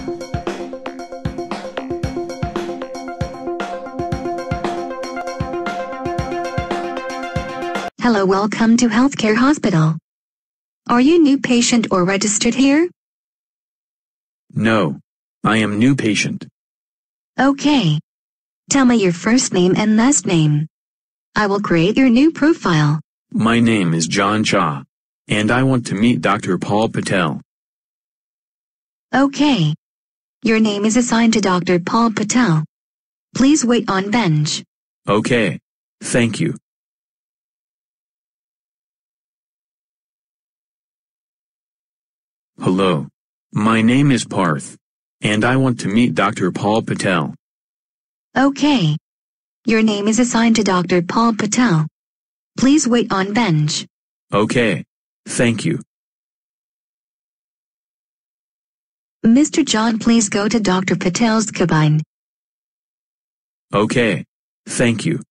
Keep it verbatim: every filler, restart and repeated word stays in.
Hello, welcome to Healthcare Hospital. Are you new patient or registered here? No. I am new patient. Okay. Tell me your first name and last name. I will create your new profile. My name is John Cha, and I want to meet Doctor Paul Patel. Okay. Your name is assigned to Doctor Paul Patel. Please wait on bench. Okay. Thank you. Hello. My name is Parth, and I want to meet Doctor Paul Patel. Okay. Your name is assigned to Doctor Paul Patel. Please wait on bench. Okay. Thank you. Mister John, please go to Doctor Patel's cabine. Okay. Thank you.